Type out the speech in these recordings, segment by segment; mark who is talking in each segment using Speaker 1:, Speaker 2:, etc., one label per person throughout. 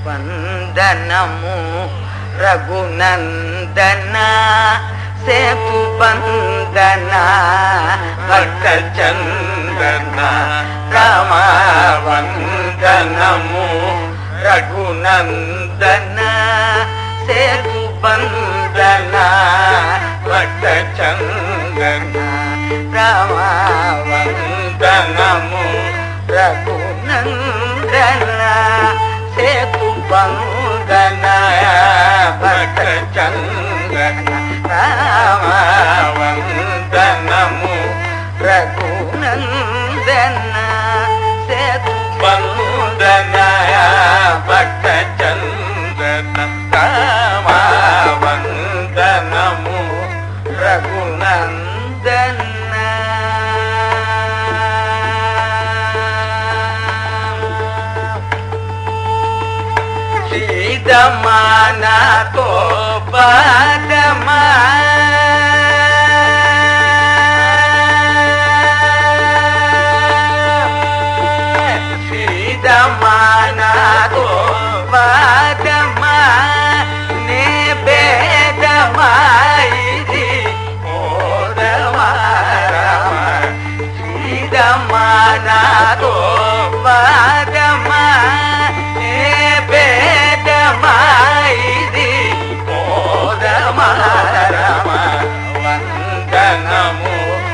Speaker 1: వందనము రఘునందన సేతు బంధన భక్త చందన రామ వందనము రఘునందన సేతు బంధన భక్త చందన రామ వందనము రఘునందన సేతు బంధన భక్త చందన రామ వందనము రఘునందన సేతు బంధన భక్త చందన రామ వందనము రఘునందన శ్రీదమానతో పదమా శ్రీదమానతో పదమా నే భేదమా ఇది ఓదమా శ్రీదమానతో పదమా ఇది ఓదమా రమ వందనము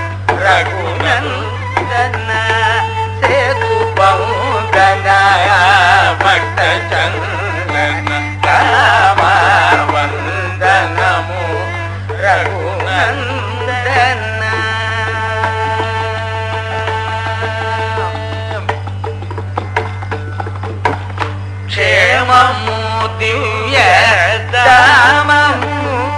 Speaker 1: రఘునందన సేతు బంధన భక్త చందన రామ వందనము రఘునందన క్షేమము దివ్య దామము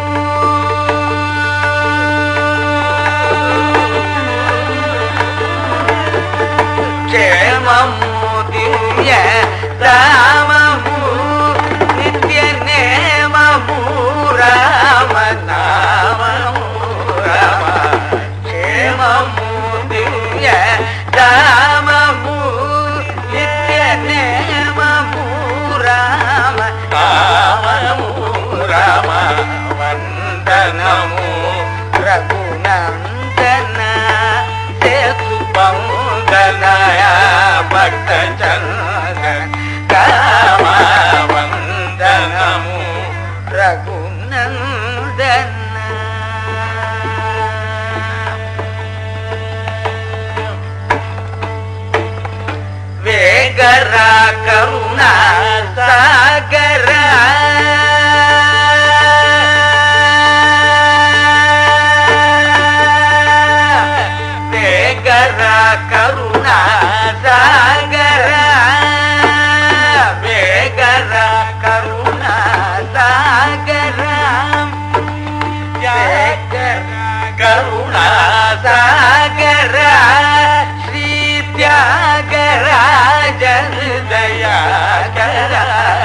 Speaker 1: క్షేమము దివ్య దామము నిత్య నేమము రామ నామము రామ క్షేమము దివ్య దామము నిత్య నేమము రామ నామము రామ వందనము రఘునందన సేతు బంధన భక్త చందన రామ వందనము రఘునందన వేగరా కరుణా సాగర వేగరా కరుణా సాగర వేగరా కరుణా సాగర కరుణా సాగర శ్రీ త్యాగరాజ దయాకర